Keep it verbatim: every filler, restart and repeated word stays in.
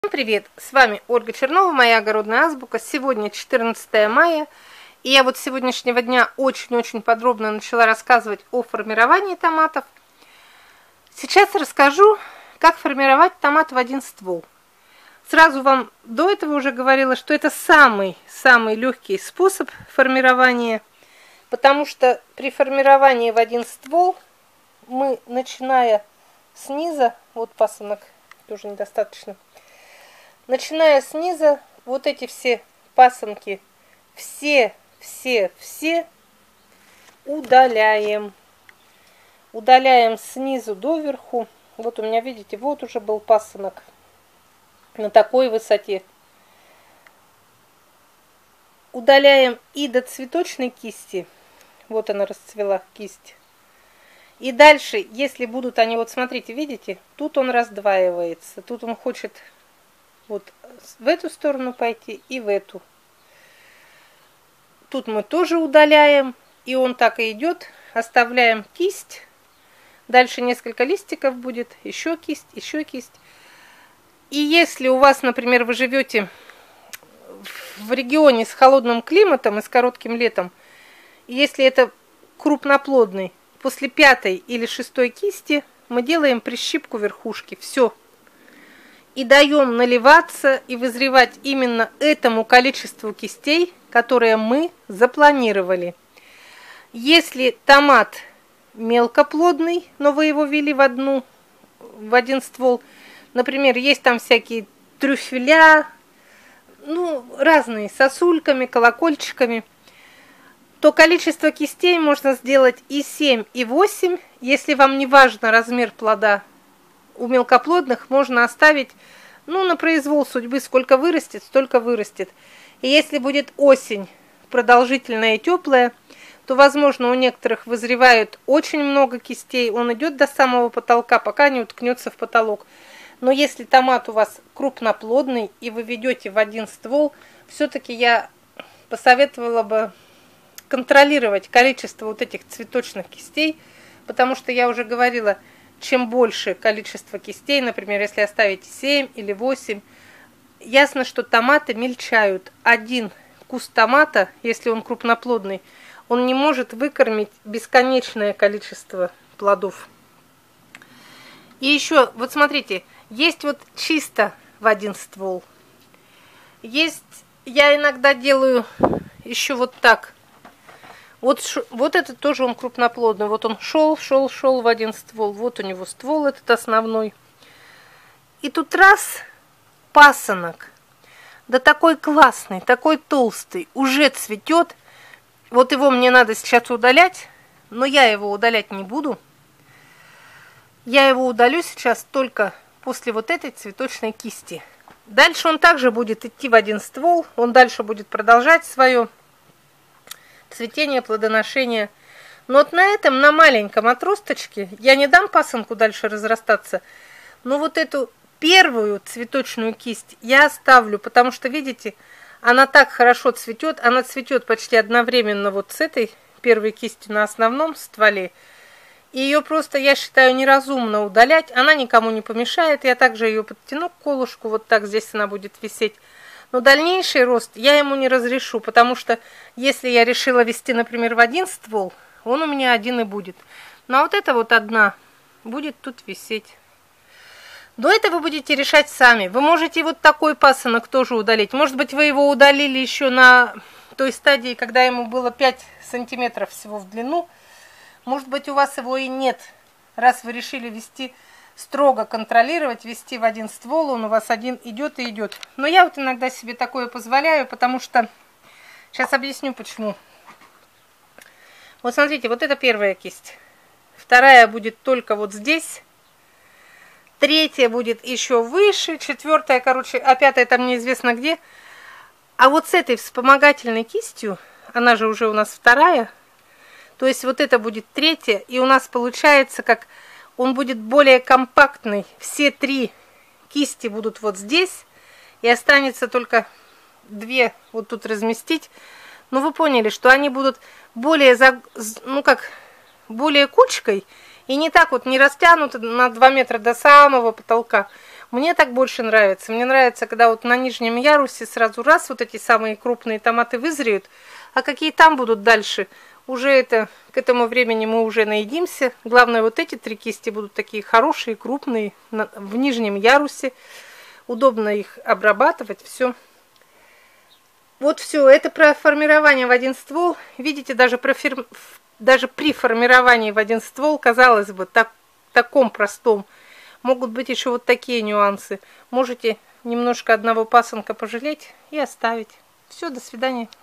Привет, с вами Ольга Чернова, моя огородная азбука. Сегодня четырнадцатое мая, и я вот с сегодняшнего дня очень-очень подробно начала рассказывать о формировании томатов. Сейчас расскажу, как формировать томат в один ствол. Сразу вам до этого уже говорила, что это самый-самый легкий способ формирования, потому что при формировании в один ствол мы, начиная снизу, вот пасынок тоже недостаточно, начиная снизу, вот эти все пасынки, все, все, все удаляем. Удаляем снизу доверху. Вот у меня, видите, вот уже был пасынок на такой высоте. Удаляем и до цветочной кисти. Вот она расцвела, кисть. И дальше, если будут они, вот смотрите, видите, тут он раздваивается. Тут он хочет вот в эту сторону пойти и в эту. Тут мы тоже удаляем, и он так и идет. Оставляем кисть. Дальше несколько листиков будет, еще кисть, еще кисть. И если у вас, например, вы живете в регионе с холодным климатом и с коротким летом, если это крупноплодный, после пятой или шестой кисти мы делаем прищипку верхушки. Все. И даем наливаться и вызревать именно этому количеству кистей, которые мы запланировали. Если томат мелкоплодный, но вы его ввели в, одну, в один ствол, например, есть там всякие трюфеля, ну, разные, с сосульками, колокольчиками, то количество кистей можно сделать и семь, и восемь. Если вам не важно размер плода, у мелкоплодных можно оставить, ну, на произвол судьбы, сколько вырастет, столько вырастет. И если будет осень продолжительная и теплая, то, возможно, у некоторых вызревают очень много кистей, он идет до самого потолка, пока не уткнется в потолок. Но если томат у вас крупноплодный, и вы ведете в один ствол, все-таки я посоветовала бы контролировать количество вот этих цветочных кистей, потому что я уже говорила, чем больше количество кистей, например, если оставите семь или восемь, ясно, что томаты мельчают. Один куст томата, если он крупноплодный, он не может выкормить бесконечное количество плодов. И еще, вот смотрите, есть вот чисто в один ствол. Есть, я иногда делаю еще вот так. Вот, вот этот тоже он крупноплодный. Вот он шел, шел, шел в один ствол. Вот у него ствол этот основной. И тут раз, пасынок. Да такой классный, такой толстый. Уже цветет. Вот его мне надо сейчас удалять. Но я его удалять не буду. Я его удалю сейчас только после вот этой цветочной кисти. Дальше он также будет идти в один ствол. Он дальше будет продолжать свое цветение, плодоношение. Но вот на этом, на маленьком отросточке, я не дам пасынку дальше разрастаться, но вот эту первую цветочную кисть я оставлю, потому что, видите, она так хорошо цветет, она цветет почти одновременно вот с этой первой кистью на основном стволе. И ее просто, я считаю, неразумно удалять, она никому не помешает, я также ее подтяну к колышку, вот так здесь она будет висеть. Но дальнейший рост я ему не разрешу, потому что если я решила вести, например, в один ствол, он у меня один и будет. Но вот эта вот одна будет тут висеть. До этого вы будете решать сами. Вы можете вот такой пасынок тоже удалить. Может быть, вы его удалили еще на той стадии, когда ему было пять сантиметров всего в длину. Может быть, у вас его и нет, раз вы решили вести строго контролировать, вести в один ствол, он у вас один идет и идет. Но я вот иногда себе такое позволяю, потому что... Сейчас объясню, почему. Вот смотрите, вот это первая кисть. Вторая будет только вот здесь. Третья будет еще выше. Четвертая, короче, а пятая там неизвестно где. А вот с этой вспомогательной кистью, она же уже у нас вторая, то есть вот это будет третья, и у нас получается как... Он будет более компактный. Все три кисти будут вот здесь. И останется только две вот тут разместить. Но вы поняли, что они будут более, ну как, более кучкой. И не так вот не растянуты на два метра до самого потолка. Мне так больше нравится. Мне нравится, когда вот на нижнем ярусе сразу раз вот эти самые крупные томаты вызреют, а какие там будут дальше, уже это, к этому времени мы уже наедимся. Главное, вот эти три кисти будут такие хорошие, крупные, в нижнем ярусе. Удобно их обрабатывать, все. Вот все, это про формирование в один ствол. Видите, даже, про фир... даже при формировании в один ствол, казалось бы, так, таком простом, могут быть еще вот такие нюансы. Можете немножко одного пасынка пожалеть и оставить. Все, до свидания.